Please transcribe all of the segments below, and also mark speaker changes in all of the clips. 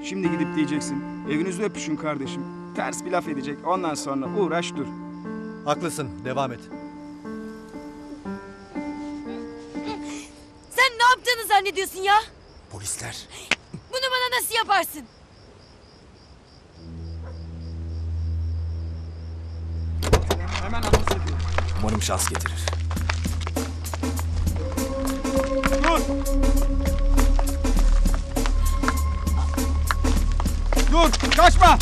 Speaker 1: Şimdi gidip diyeceksin. Evinizde öpüşün kardeşim. Ters bir laf edecek. Ondan sonra uğraş dur.
Speaker 2: Haklısın, devam et.
Speaker 3: Sen ne yaptığını zannediyorsun ya?
Speaker 2: Polisler.
Speaker 3: Bunu bana nasıl yaparsın?
Speaker 1: Hemen anons ediyorum.
Speaker 2: Umarım şans getirir.
Speaker 1: Dur! Dur! Kaçma!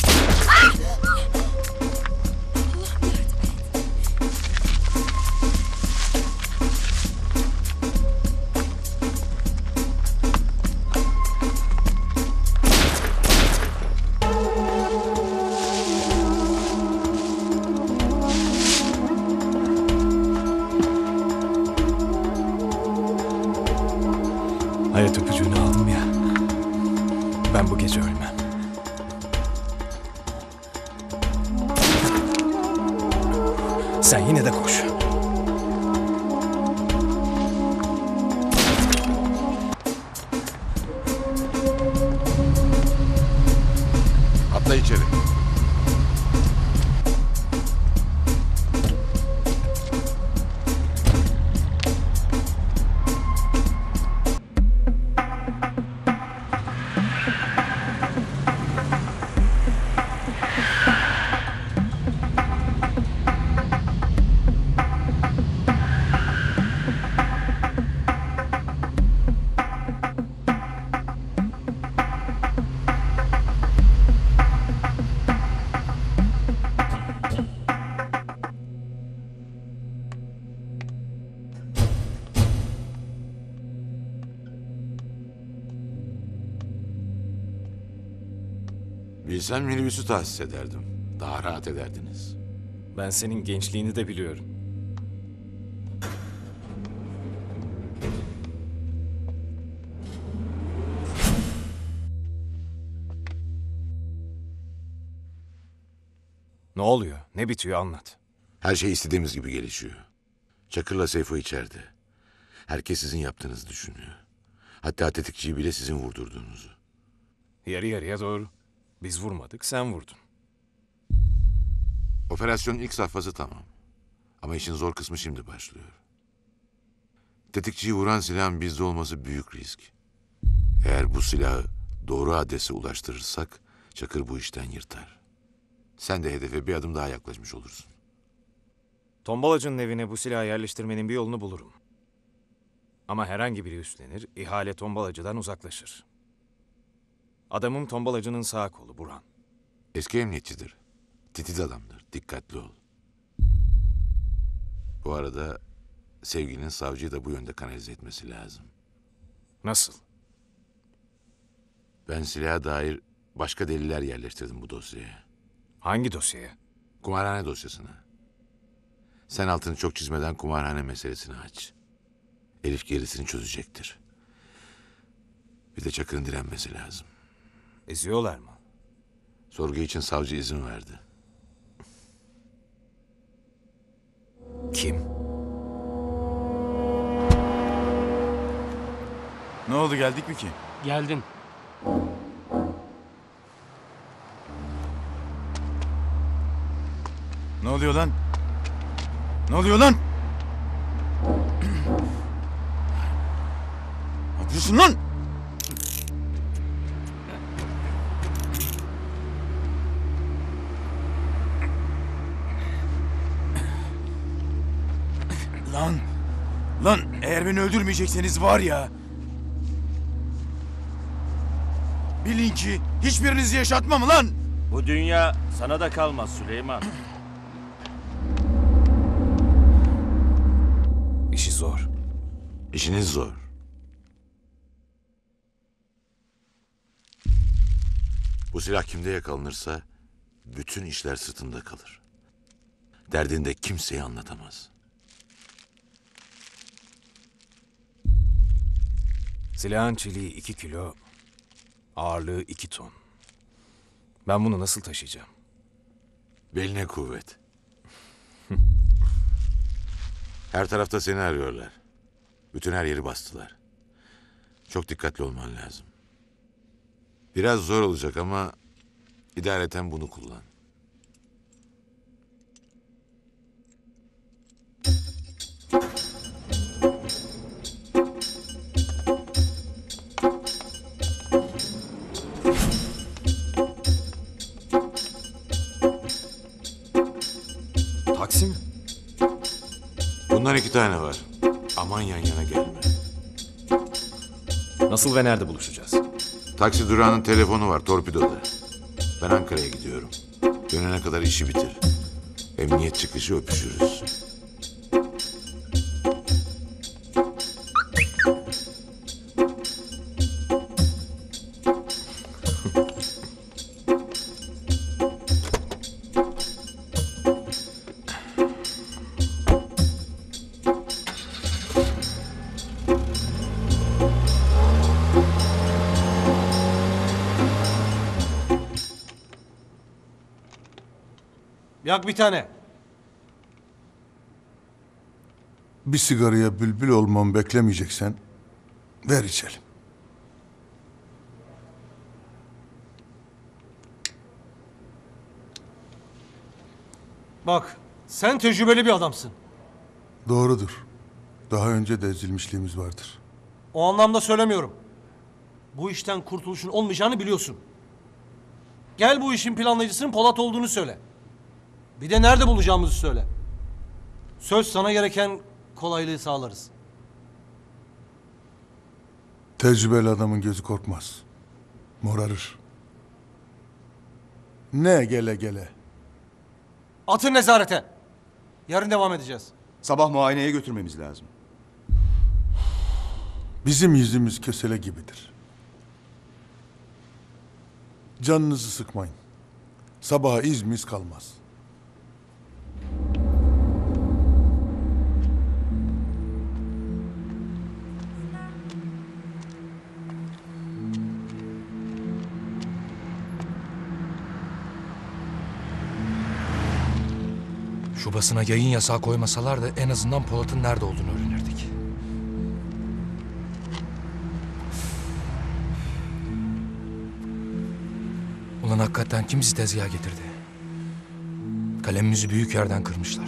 Speaker 2: Hayat öpücüğünü aldım ya. Ben bu gece ölmem. Sen yine de koş.
Speaker 4: Atla içeri. Bilsen minibüsü tahsis ederdim. Daha rahat ederdiniz.
Speaker 2: Ben senin gençliğini de biliyorum. Ne oluyor? Ne bitiyor anlat.
Speaker 4: Her şey istediğimiz gibi gelişiyor. Çakır'la Seyfo içeride. Herkes sizin yaptığınızı düşünüyor. Hatta tetikçiyi bile sizin vurdurduğunuzu.
Speaker 2: Yarı yarıya doğru. Biz vurmadık, sen vurdun.
Speaker 4: Operasyonun ilk safhası tamam. Ama işin zor kısmı şimdi başlıyor. Tetikçiyi vuran silahın bizde olması büyük risk. Eğer bu silahı doğru adrese ulaştırırsak Çakır bu işten yırtar. Sen de hedefe bir adım daha yaklaşmış olursun.
Speaker 2: Tombalacı'nın evine bu silahı yerleştirmenin bir yolunu bulurum. Ama herhangi biri üstlenir, ihale Tombalacı'dan uzaklaşır. Adamım Tombalacı'nın sağ kolu Burhan.
Speaker 4: Eski emniyetçidir. Titiz adamdır. Dikkatli ol. Bu arada sevgilinin savcıyı da bu yönde kanalize etmesi lazım.
Speaker 2: Nasıl?
Speaker 4: Ben silaha dair başka deliller yerleştirdim bu dosyaya.
Speaker 2: Hangi dosyaya?
Speaker 4: Kumarhane dosyasına. Sen altını çok çizmeden kumarhane meselesini aç. Elif gerisini çözecektir. Bir de Çakır'ın direnmesi lazım.
Speaker 2: Eziyorlar mı?
Speaker 4: Sorgu için savcı izin verdi.
Speaker 2: Kim?
Speaker 5: Ne oldu, geldik mi ki?
Speaker 6: Geldim.
Speaker 5: Ne oluyor lan? Ne oluyor lan? Ne yapıyorsun lan? Lan eğer beni öldürmeyecekseniz var ya... Bilin ki hiçbirinizi yaşatmam lan!
Speaker 6: Bu dünya sana da kalmaz Süleyman.
Speaker 2: İşi zor.
Speaker 4: İşiniz zor. Bu silah kimde yakalanırsa bütün işler sırtında kalır. Derdini de kimseye anlatamaz.
Speaker 2: Silahın çeliği 2 kilo, ağırlığı 2 ton. Ben bunu nasıl taşıyacağım?
Speaker 4: Beline kuvvet. Her tarafta seni arıyorlar. Bütün her yeri bastılar. Çok dikkatli olman lazım. Biraz zor olacak ama idareten bunu kullan.
Speaker 2: Taksi mi?
Speaker 4: Bundan 2 tane var. Aman yan yana gelme.
Speaker 2: Nasıl ve nerede buluşacağız?
Speaker 4: Taksi durağının telefonu var torpidoda. Ben Ankara'ya gidiyorum. Dönene kadar işi bitir. Emniyet çıkışı öpüşürüz.
Speaker 7: Yak bir tane.
Speaker 8: Bir sigaraya bülbül olmamı beklemeyeceksen ver içelim.
Speaker 7: Bak, sen tecrübeli bir adamsın.
Speaker 8: Doğrudur. Daha önce de ezilmişliğimiz vardır.
Speaker 7: O anlamda söylemiyorum. Bu işten kurtuluşun olmayacağını biliyorsun. Gel bu işin planlayıcısının Polat olduğunu söyle. Bir de nerede bulacağımızı söyle. Söz sana gereken kolaylığı sağlarız.
Speaker 8: Tecrübeli adamın gözü korkmaz. Morarır. Ne gele gele.
Speaker 7: Atın nezarete. Yarın devam edeceğiz.
Speaker 5: Sabah muayeneye götürmemiz lazım.
Speaker 8: Bizim yüzümüz kösele gibidir. Canınızı sıkmayın. Sabaha izmiz kalmaz.
Speaker 9: Şu basına yayın yasağı koymasalar da en azından Polat'ın nerede olduğunu öğrenirdik. Ulan hakikaten kim bizi tezgaha getirdi? Kalemimizi büyük yerden kırmışlar.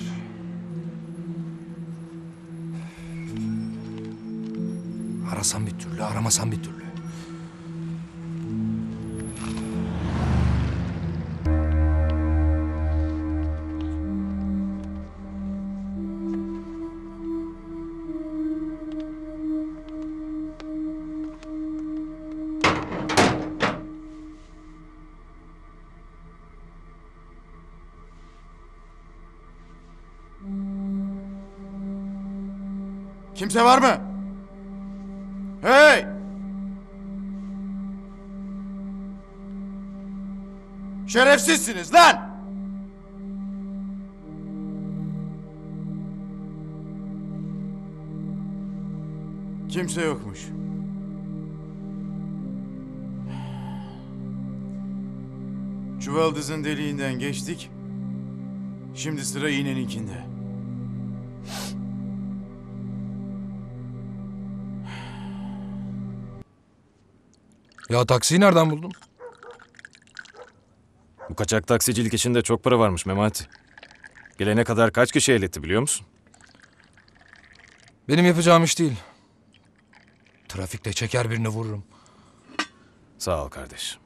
Speaker 9: Arasam bir türlü, aramasam bir türlü.
Speaker 5: Kimse var mı? Hey! Şerefsizsiniz lan! Kimse yokmuş. Çuvaldızın deliğinden geçtik. Şimdi sıra iğneninkinde.
Speaker 9: Ya taksiyi nereden buldun?
Speaker 2: Bu kaçak taksicilik işinde çok para varmış Memati. Gelene kadar kaç kişi ehletti biliyor musun?
Speaker 9: Benim yapacağım iş değil. Trafikte çeker birini vururum.
Speaker 2: Sağ ol kardeş.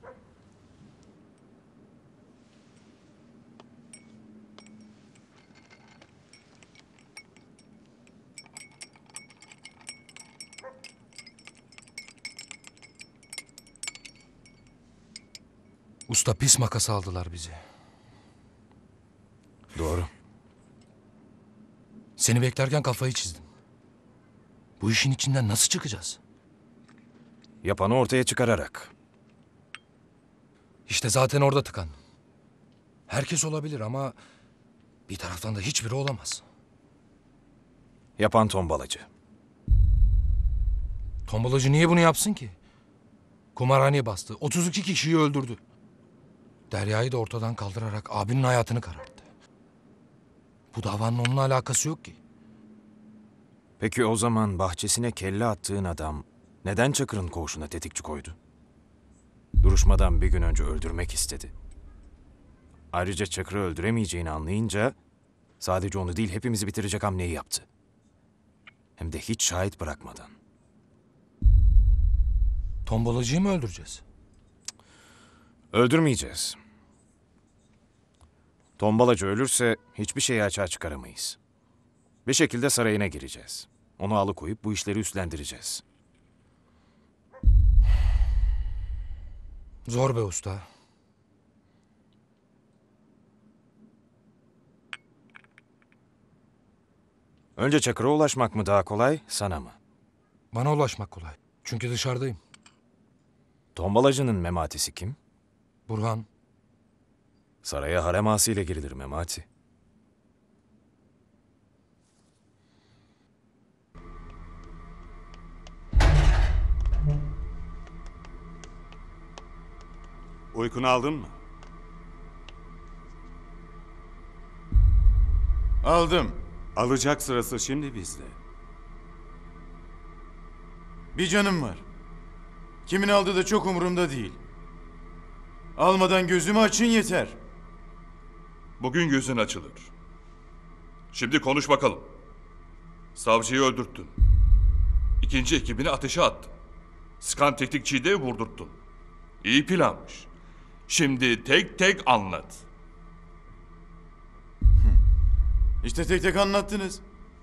Speaker 9: Usta pis makas aldılar bizi.
Speaker 2: Doğru.
Speaker 9: Seni beklerken kafayı çizdim. Bu işin içinden nasıl çıkacağız?
Speaker 2: Yapanı ortaya çıkararak.
Speaker 9: İşte zaten orada tıkandım. Herkes olabilir ama bir taraftan da hiçbiri olamaz.
Speaker 2: Yapan tombalacı.
Speaker 9: Tombalacı niye bunu yapsın ki? Kumarhaneye bastı. 32 kişiyi öldürdü. Derya'yı da ortadan kaldırarak abinin hayatını kararttı. Bu davanın onunla alakası yok ki.
Speaker 2: Peki o zaman bahçesine kelle attığın adam neden Çakır'ın koğuşuna tetikçi koydu? Duruşmadan bir gün önce öldürmek istedi. Ayrıca Çakır'ı öldüremeyeceğini anlayınca sadece onu değil hepimizi bitirecek hamleyi yaptı. Hem de hiç şahit bırakmadan.
Speaker 9: Tombalacıyı mı öldüreceğiz?
Speaker 2: Öldürmeyeceğiz. Tombalacı ölürse hiçbir şeyi açığa çıkaramayız. Bir şekilde sarayına gireceğiz. Onu alıkoyup bu işleri üstlendireceğiz.
Speaker 9: Zor be usta.
Speaker 2: Önce Çakır'a ulaşmak mı daha kolay, sana mı?
Speaker 9: Bana ulaşmak kolay. Çünkü dışarıdayım.
Speaker 2: Tombalacının mematisi kim?
Speaker 9: Burhan,
Speaker 2: Saraya harem ağasıyla girilir memati.
Speaker 10: Uykunu aldın mı?
Speaker 5: Aldım.
Speaker 10: Alacak sırası şimdi bizde.
Speaker 5: Bir canım var. Kimin aldığı da çok umurumda değil. Almadan gözümü açın yeter.
Speaker 11: Bugün gözün açılır. Şimdi konuş bakalım. Savcıyı öldürttün. İkinci ekibini ateşe attın. Sıkan tetikçiyi de vurdurttun. İyi planmış. Şimdi tek tek anlat.
Speaker 5: İşte tek tek anlattınız.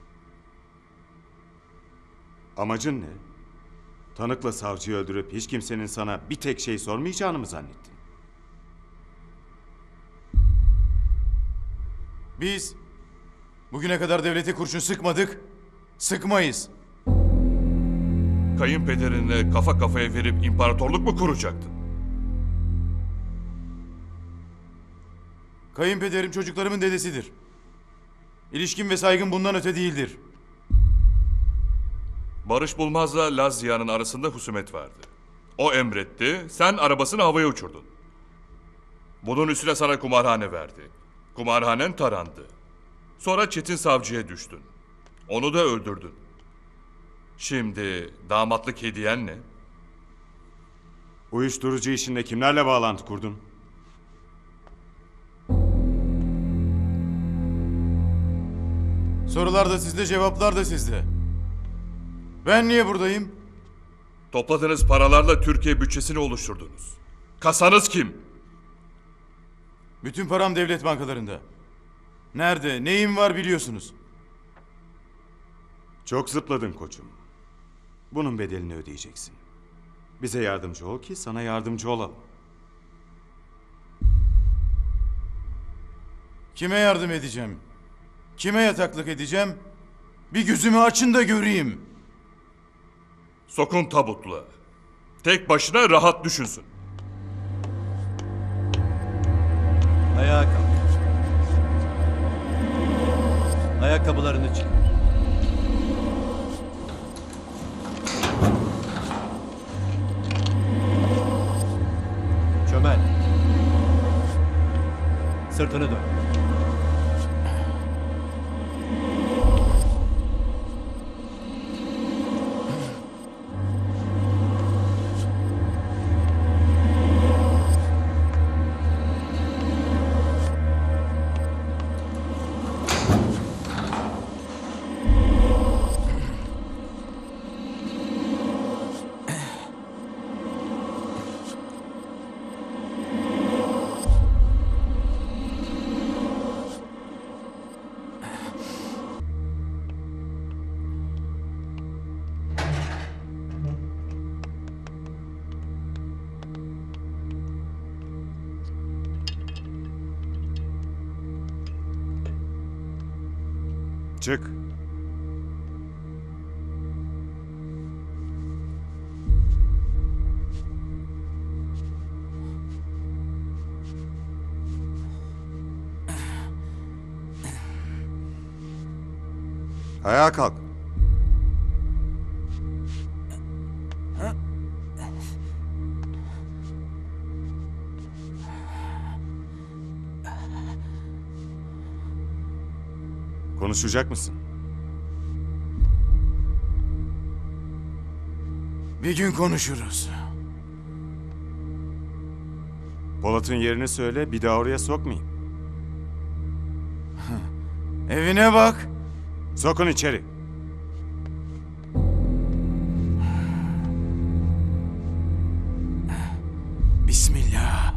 Speaker 10: Amacın ne? Tanıkla savcıyı öldürüp hiç kimsenin sana bir tek şey sormayacağını mı zannettin?
Speaker 5: Biz bugüne kadar devlete kurşun sıkmadık, sıkmayız.
Speaker 11: Kayınpederinle kafa kafaya verip imparatorluk mu kuracaktın?
Speaker 5: Kayınpederim çocuklarımın dedesidir. İlişkim ve saygım bundan öte değildir.
Speaker 11: Barış Bulmaz'la Laz Ziya'nın arasında husumet vardı. O emretti, sen arabasını havaya uçurdun. Bunun üstüne sana kumarhane verdi. Kumarhanen tarandı. Sonra Çetin Savcı'ya düştün. Onu da öldürdün. Şimdi damatlık hediyen ne?
Speaker 10: Uyuşturucu işinde kimlerle bağlantı kurdun?
Speaker 5: Sorular da sizde, cevaplar da sizde. Ben niye buradayım?
Speaker 11: Topladığınız paralarla Türkiye bütçesini oluşturdunuz. Kasanız kim?
Speaker 5: Bütün param devlet bankalarında. Nerede, neyim var biliyorsunuz.
Speaker 10: Çok zıpladın koçum. Bunun bedelini ödeyeceksin. Bize yardımcı ol ki sana yardımcı olalım.
Speaker 5: Kime yardım edeceğim? Kime yataklık edeceğim? Bir gözümü açın da göreyim.
Speaker 11: Sokun tabutla. Tek başına rahat düşünsün.
Speaker 12: Ayağa kalk. Ayakkabılarını çıkar. Çömel. Sırtını dön.
Speaker 10: Çık. Ayağa kalk. Konuşacak mısın?
Speaker 5: Bir gün konuşuruz.
Speaker 10: Polat'ın yerini söyle, bir daha oraya sokmayayım.
Speaker 5: Evine bak.
Speaker 10: Sokun içeri.
Speaker 5: Bismillah.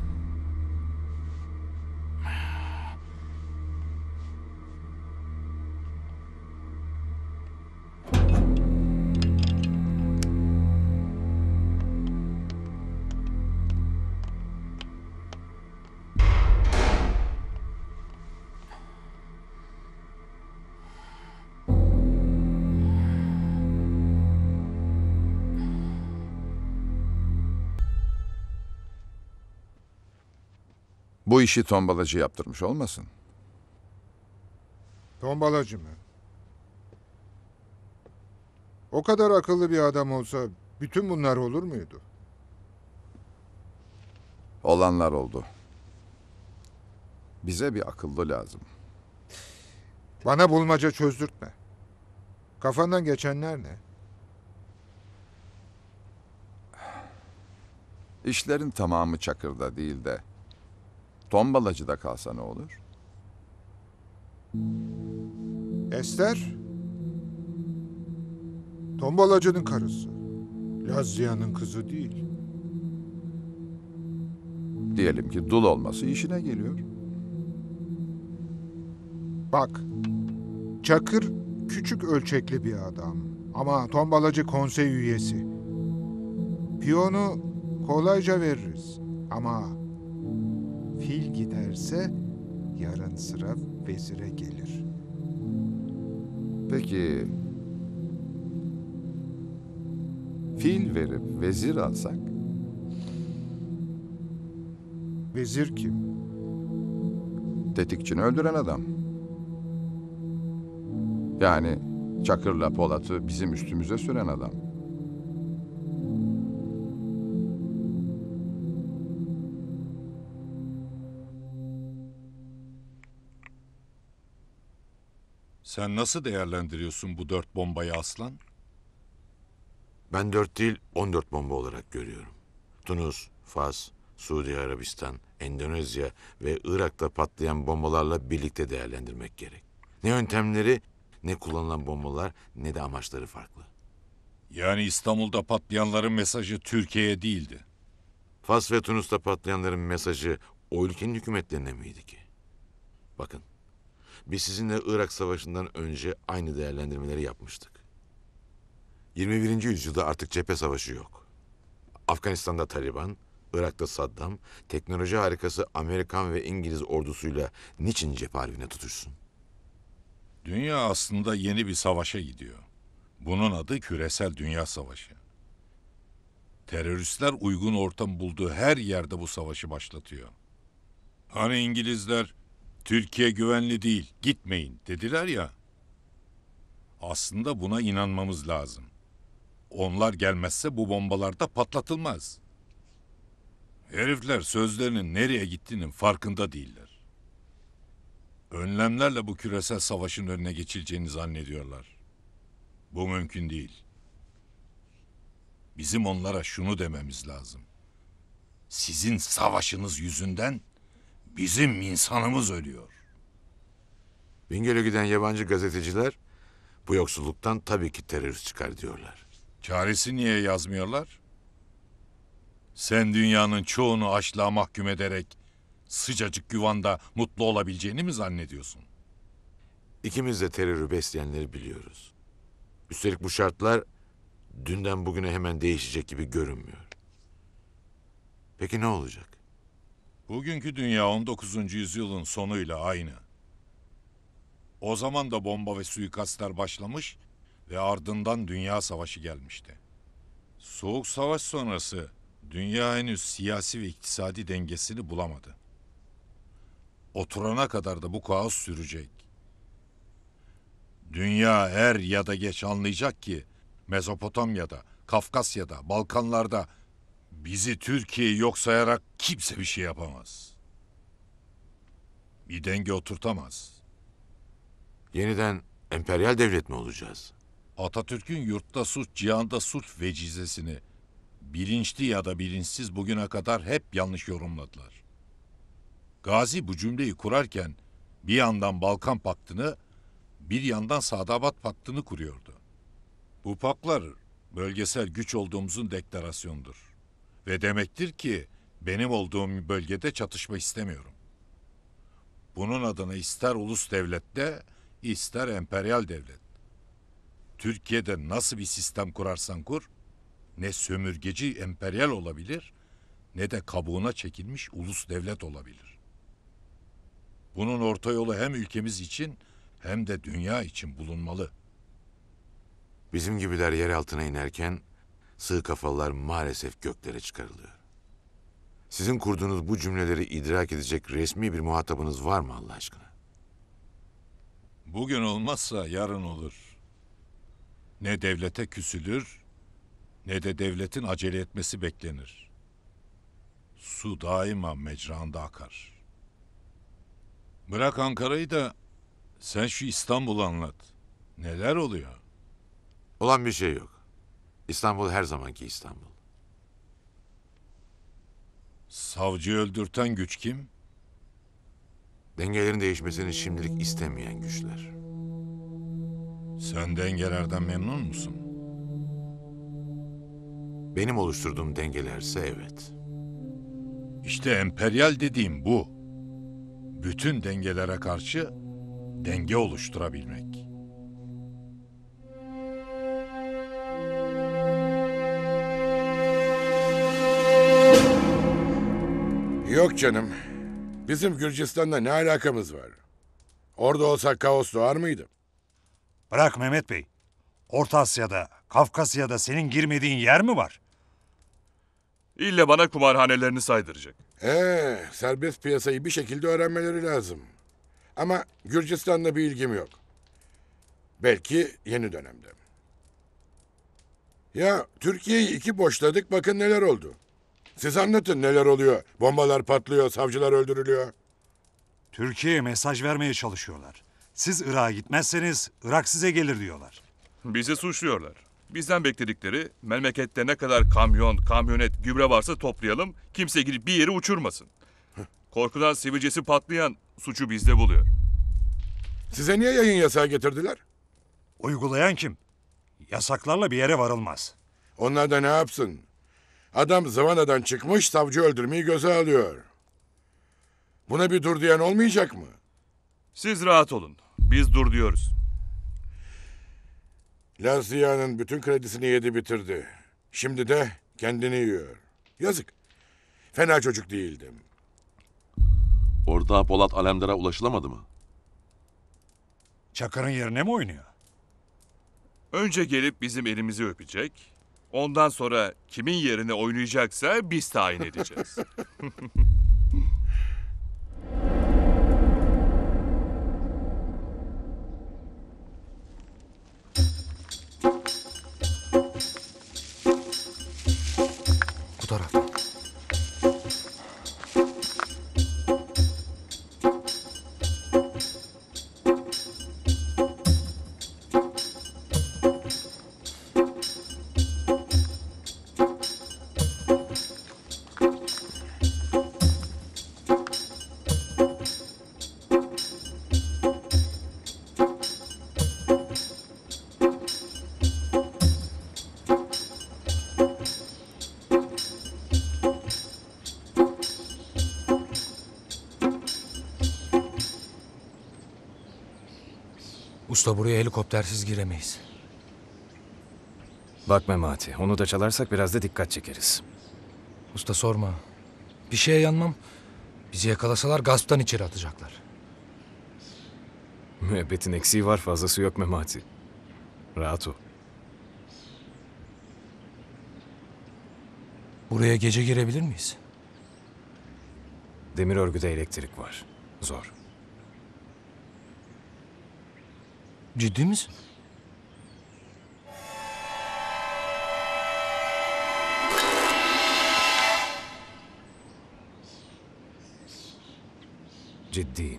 Speaker 13: Bu işi tombalacı yaptırmış olmasın?
Speaker 8: Tombalacı mı? O kadar akıllı bir adam olsa bütün bunlar olur muydu?
Speaker 13: Olanlar oldu. Bize bir akıllı lazım.
Speaker 8: Bana bulmaca çözdürtme. Kafandan geçenler ne?
Speaker 13: İşlerin tamamı Çakır'da değil de tombalacıda kalsa ne olur?
Speaker 8: Ester? Tombalacının karısı. Lazia'nın kızı değil.
Speaker 13: Diyelim ki dul olması işine geliyor.
Speaker 8: Bak, Çakır küçük ölçekli bir adam. Ama tombalacı konsey üyesi. Piyonu kolayca veririz. Ama fil giderse yarın sıra vezire gelir.
Speaker 13: Peki fil verip vezir alsak?
Speaker 8: Vezir kim?
Speaker 13: Tetikçini öldüren adam. Yani Çakır'la Polat'ı bizim üstümüze süren adam.
Speaker 14: Sen nasıl değerlendiriyorsun bu 4 bombayı Aslan?
Speaker 4: Ben 4 değil 14 bomba olarak görüyorum. Tunus, Fas, Suudi Arabistan, Endonezya ve Irak'ta patlayan bombalarla birlikte değerlendirmek gerek. Ne yöntemleri, ne kullanılan bombalar, ne de amaçları farklı.
Speaker 14: Yani İstanbul'da patlayanların mesajı Türkiye'ye değildi.
Speaker 4: Fas ve Tunus'ta patlayanların mesajı o ülkenin hükümetlerine miydi ki? Bakın, biz sizinle Irak Savaşı'ndan önce aynı değerlendirmeleri yapmıştık. 21. yüzyılda artık cephe savaşı yok. Afganistan'da Taliban, Irak'ta Saddam, teknoloji harikası Amerikan ve İngiliz ordusuyla niçin cephe harbine tutuşsun?
Speaker 14: Dünya aslında yeni bir savaşa gidiyor. Bunun adı küresel dünya savaşı. Teröristler uygun ortam bulduğu her yerde bu savaşı başlatıyor. Hani İngilizler Türkiye güvenli değil, gitmeyin dediler ya. Aslında buna inanmamız lazım. Onlar gelmezse bu bombalar da patlatılmaz. Herifler sözlerinin nereye gittiğinin farkında değiller. Önlemlerle bu küresel savaşın önüne geçileceğini zannediyorlar. Bu mümkün değil. Bizim onlara şunu dememiz lazım. Sizin savaşınız yüzünden bizim insanımız ölüyor.
Speaker 4: Bingöl'e giden yabancı gazeteciler bu yoksulluktan tabii ki terörist çıkar diyorlar.
Speaker 14: Çaresi niye yazmıyorlar? Sen dünyanın çoğunu açlığa mahkum ederek sıcacık yuvanda mutlu olabileceğini mi zannediyorsun?
Speaker 4: İkimiz de terörü besleyenleri biliyoruz. Üstelik bu şartlar dünden bugüne hemen değişecek gibi görünmüyor. Peki ne olacak?
Speaker 14: Bugünkü dünya 19. yüzyılın sonuyla aynı. O zaman da bomba ve suikastlar başlamış ve ardından dünya savaşı gelmişti. Soğuk savaş sonrası dünya henüz siyasi ve iktisadi dengesini bulamadı. Oturana kadar da bu kaos sürecek. Dünya er ya da geç anlayacak ki Mezopotamya'da, Kafkasya'da, Balkanlarda bizi Türkiye'yi yok sayarak kimse bir şey yapamaz. Bir denge oturtamaz.
Speaker 4: Yeniden emperyal devlet mi olacağız?
Speaker 14: Atatürk'ün yurtta sulh, cihanda sulh vecizesini bilinçli ya da bilinçsiz bugüne kadar hep yanlış yorumladılar. Gazi bu cümleyi kurarken bir yandan Balkan Paktı'nı, bir yandan Sadabat Paktı'nı kuruyordu. Bu paklar bölgesel güç olduğumuzun deklarasyonudur. Ve demektir ki benim olduğum bölgede çatışma istemiyorum. Bunun adına ister ulus devlette, ister emperyal devlet. Türkiye'de nasıl bir sistem kurarsan kur, ne sömürgeci emperyal olabilir, ne de kabuğuna çekilmiş ulus devlet olabilir. Bunun orta yolu hem ülkemiz için hem de dünya için bulunmalı.
Speaker 4: Bizim gibiler yer altına inerken sığ kafalılar maalesef göklere çıkarılıyor. Sizin kurduğunuz bu cümleleri idrak edecek resmi bir muhatabınız var mı Allah aşkına?
Speaker 14: Bugün olmazsa yarın olur. Ne devlete küsülür, ne de devletin acele etmesi beklenir. Su daima mecranda akar. Bırak Ankara'yı da sen şu İstanbul'u anlat. Neler oluyor?
Speaker 4: Olan bir şey yok. İstanbul her zamanki İstanbul.
Speaker 14: Savcıyı öldürten güç kim?
Speaker 4: Dengelerin değişmesini şimdilik istemeyen güçler.
Speaker 14: Sen dengelerden memnun musun?
Speaker 4: Benim oluşturduğum dengelerse evet.
Speaker 14: İşte emperyal dediğim bu. Bütün dengelere karşı denge oluşturabilmek.
Speaker 15: Yok canım. Bizim Gürcistan'la ne alakamız var? Orada olsak kaos doğar mıydı?
Speaker 16: Bırak Mehmet Bey. Orta Asya'da, Kafkasya'da senin girmediğin yer mi var?
Speaker 11: İlle bana kumarhanelerini saydıracak.
Speaker 15: Serbest piyasayı bir şekilde öğrenmeleri lazım. Ama Gürcistan'la bir ilgim yok. Belki yeni dönemde. Ya Türkiye'yi iki boşladık, bakın neler oldu. Siz anlatın neler oluyor. Bombalar patlıyor, savcılar öldürülüyor.
Speaker 16: Türkiye'ye mesaj vermeye çalışıyorlar. Siz Irak'a gitmezseniz Irak size gelir diyorlar.
Speaker 11: Bizi suçluyorlar. Bizden bekledikleri memlekette ne kadar kamyon, kamyonet, gübre varsa toplayalım, kimse gidip bir yeri uçurmasın. Korkudan sivilcesi patlayan suçu bizde buluyor.
Speaker 15: Size niye yayın yasağı getirdiler?
Speaker 16: Uygulayan kim? Yasaklarla bir yere varılmaz.
Speaker 15: Onlar da ne yapsın? Adam zıvanadan çıkmış, savcı öldürmeyi göze alıyor. Buna bir dur diyen olmayacak mı?
Speaker 11: Siz rahat olun. Biz dur diyoruz.
Speaker 15: Laz Ziya'nın bütün kredisini yedi bitirdi. Şimdi de kendini yiyor. Yazık. Fena çocuk değildim.
Speaker 17: Ortağı Polat Alemdar'a ulaşılamadı mı?
Speaker 16: Çakır'ın yerine mi oynuyor?
Speaker 11: Önce gelip bizim elimizi öpecek. Ondan sonra kimin yerine oynayacaksa biz tayin edeceğiz.
Speaker 9: Bu taraf. Usta, buraya helikoptersiz giremeyiz.
Speaker 2: Bak Memati, onu da çalarsak biraz da dikkat çekeriz.
Speaker 9: Usta sorma. Bir şeye yanmam. Bizi yakalasalar gasptan içeri atacaklar.
Speaker 2: Müebbetin eksiği var, fazlası yok Memati. Rahat ol.
Speaker 9: Buraya gece girebilir miyiz?
Speaker 2: Demir örgüde elektrik var. Zor.
Speaker 9: Ciddi misin?
Speaker 2: Ciddiyim.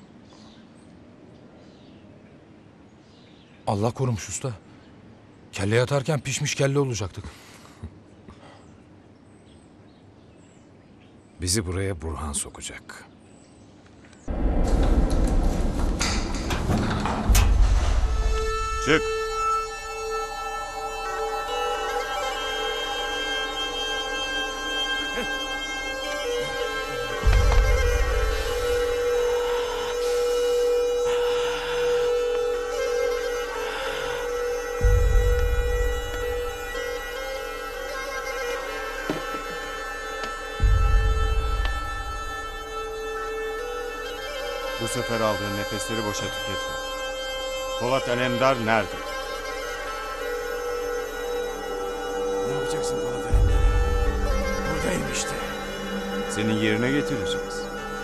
Speaker 9: Allah korumuş usta. Kelle yatarken pişmiş kelle olacaktık.
Speaker 2: Bizi buraya Burhan sokacak.
Speaker 10: Çık. Bu sefer aldığın nefesleri boşa tüketme. Polat Alemdar nerede?
Speaker 5: Ne yapacaksın Polat Alemdar'ı? Buradayım işte.
Speaker 10: Senin yerine getireceğiz.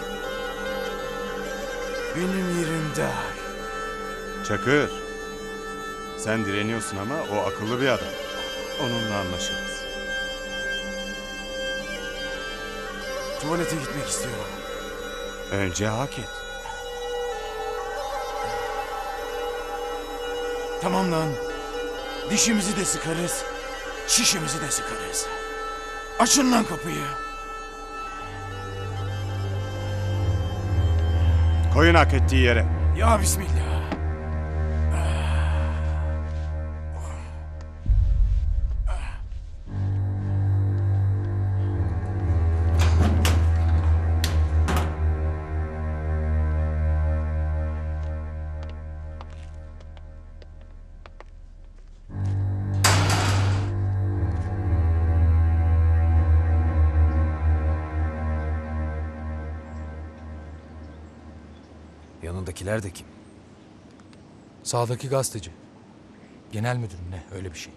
Speaker 5: Benim yerim dar.
Speaker 10: Çakır. Sen direniyorsun ama o akıllı bir adam. Onunla anlaşırız.
Speaker 5: Tuvalete gitmek istiyorum.
Speaker 10: Önce hak et.
Speaker 5: Tamam lan. Dişimizi de sıkarız. Şişimizi de sıkarız. Açın lan kapıyı.
Speaker 10: Koyun hak ettiği yere.
Speaker 5: Ya bismillah.
Speaker 2: Yanındakiler de kim?
Speaker 9: Sağdaki gazeteci. Genel müdür mü ne? Öyle bir şey.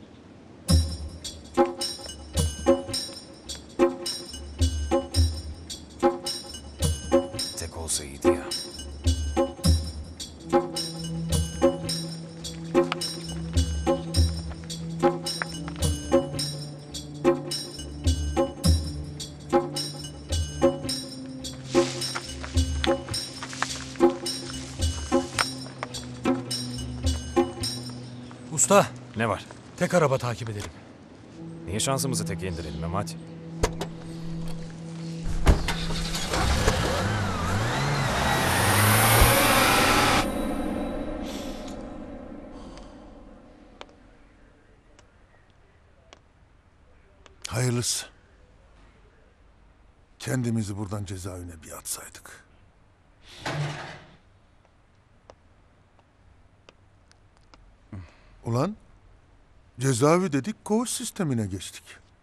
Speaker 2: Tek olsa iyiydi ya.
Speaker 9: Usta.
Speaker 2: Ne var?
Speaker 9: Tek araba takip edelim.
Speaker 2: Niye şansımızı teke indirelim Memati?
Speaker 18: Hayırlısı. Kendimizi buradan cezaevine bir atsaydık. Ulan cezaevi dedik, koğuş sistemine geçtik.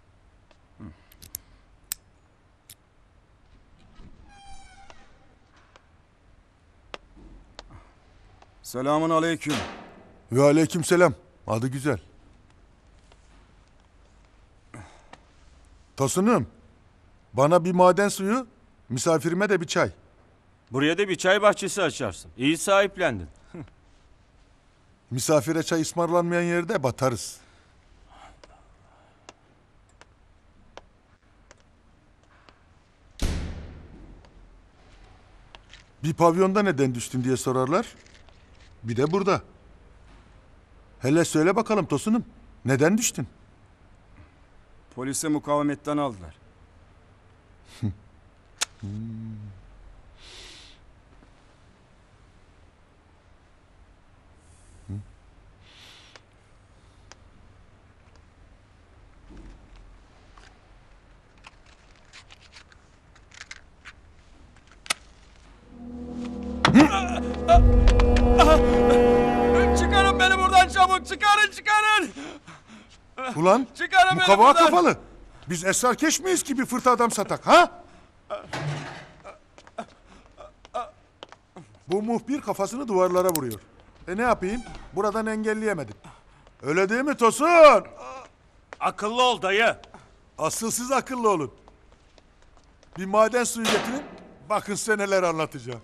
Speaker 1: Selamun aleyküm.
Speaker 18: Ve aleyküm selam. Adı güzel. Tosunum, bana bir maden suyu, misafirime de bir çay.
Speaker 6: Buraya da bir çay bahçesi açarsın. İyi sahiplendin.
Speaker 18: Misafire çay ısmarlanmayan yerde batarız. Bir pavyonda neden düştün diye sorarlar. Bir de burada. Hele söyle bakalım Tosunum, neden düştün?
Speaker 1: Polise mukavemetten aldılar.
Speaker 19: Çıkarın beni buradan çabuk! Çıkarın!
Speaker 18: Ulan
Speaker 19: Çıkarın beni
Speaker 18: mukavva
Speaker 19: buradan!
Speaker 18: kafalı. Biz esrarkeş miyiz ki bir fırtı adam satak ha? Bu muhbir kafasını duvarlara vuruyor. Ne yapayım? Buradan engelleyemedim. Öyle değil mi Tosun?
Speaker 6: Akıllı ol dayı.
Speaker 18: Asıl siz akıllı olun. Bir maden suyu getirin. Bakın size neler anlatacağım.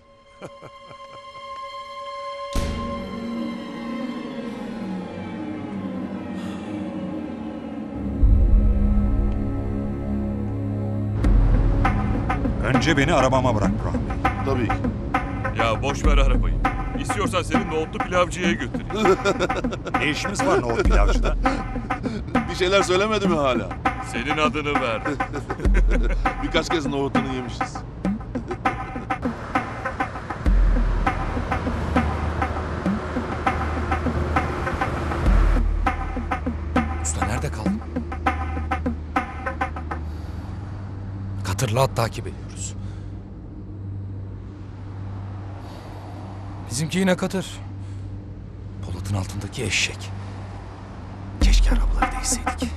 Speaker 16: Önce beni arabama bırak Burhan Bey.
Speaker 17: Tabii ki.
Speaker 11: Ya boş ver arabayı. İstiyorsan seni nohutlu pilavcıya götüreyim.
Speaker 16: Ne işimiz var nohut pilavcıda?
Speaker 17: Bir şeyler söylemedi mi hala?
Speaker 11: Senin adını verdi.
Speaker 17: Birkaç kez nohutunu yemişiz.
Speaker 9: Usta nerede kaldın? Katırla at takip ediyoruz. Bizimki yine katır. Polat'ın altındaki eşek. Keşke arabaları değişseydik.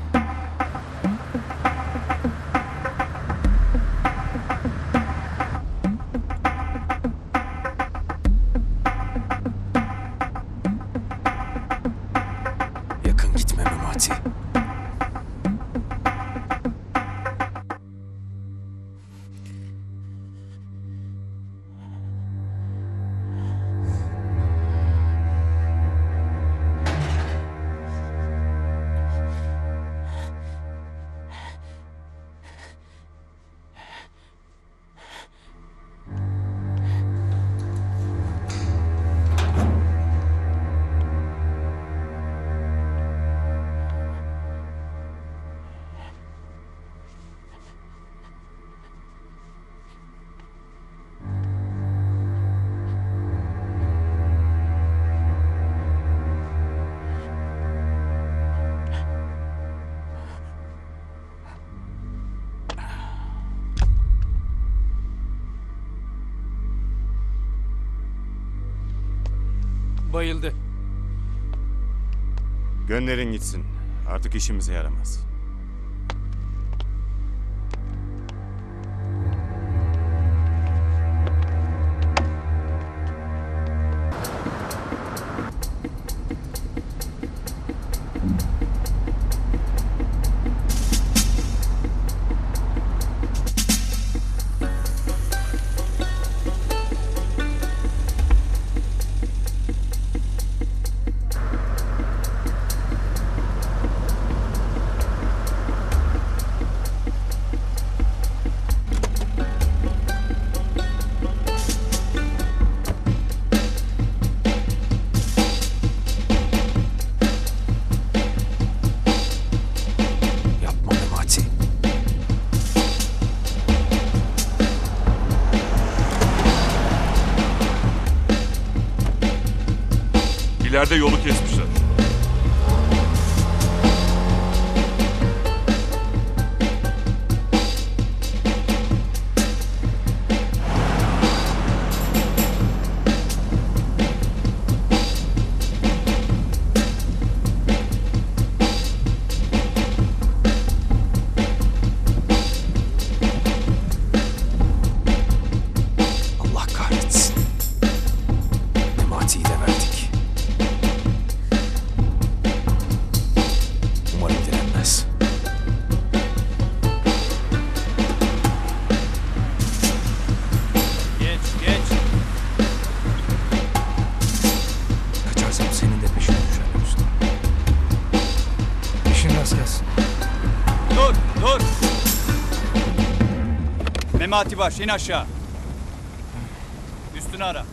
Speaker 9: Yakın gitme Memati.
Speaker 6: Bayıldı.
Speaker 5: Gönderin gitsin. Artık işimize yaramaz.
Speaker 9: Yapma Memati.
Speaker 11: İleride yolu kesmişler.
Speaker 9: Allah kahretsin. Memati'yi de verdik. Umarım direnmez.
Speaker 6: Geç, geç.
Speaker 9: Kaçarsam senin de peşine düşer usta. İşin rast gelsin.
Speaker 19: Dur, dur. Memati baş, in aşağı. Üstünü ara.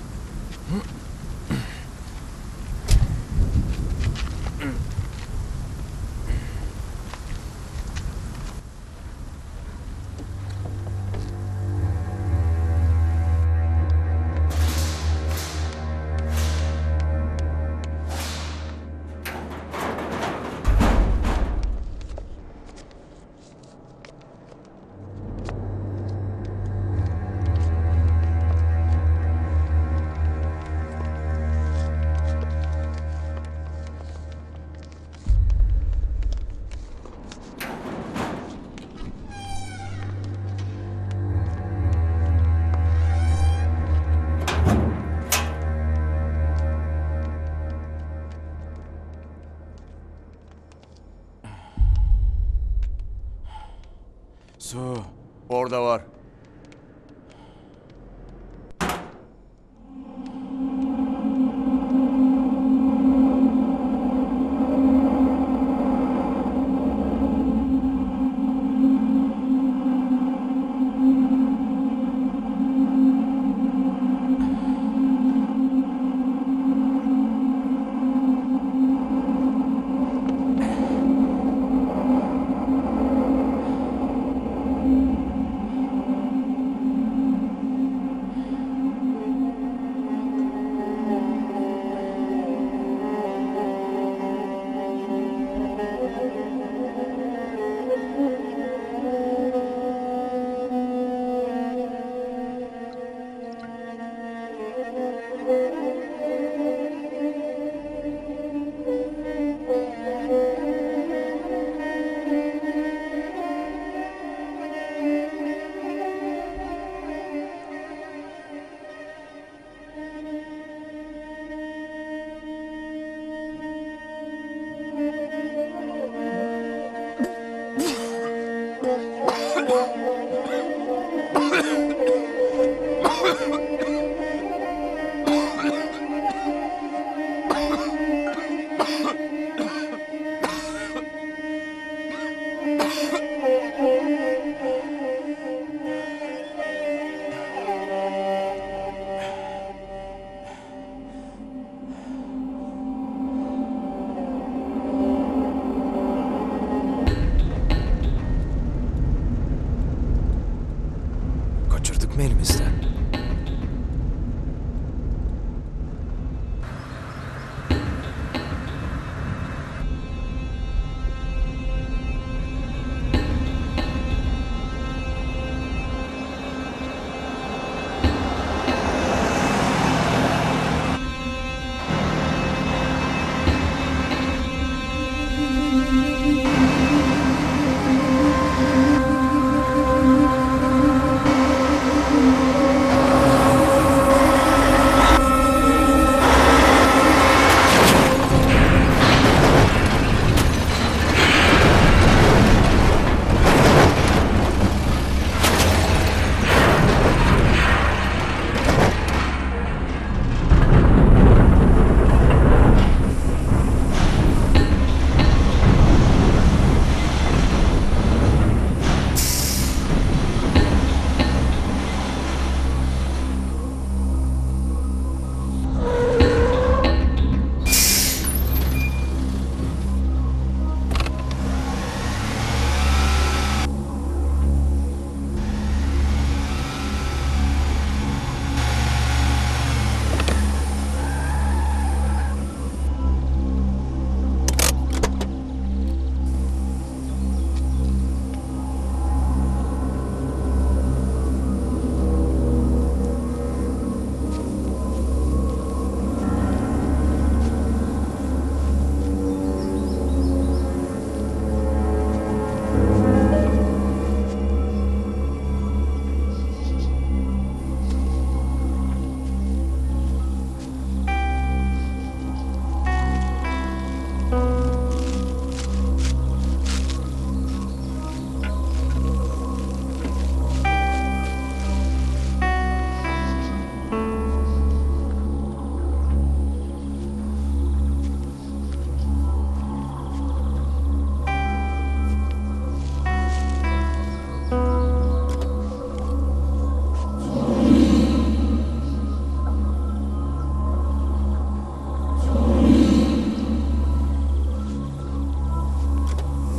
Speaker 2: mi elimizden?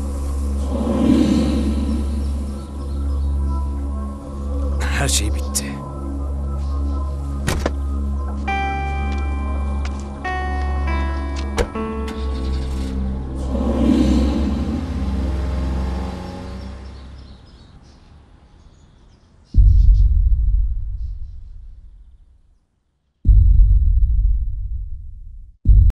Speaker 2: Her şey bitti.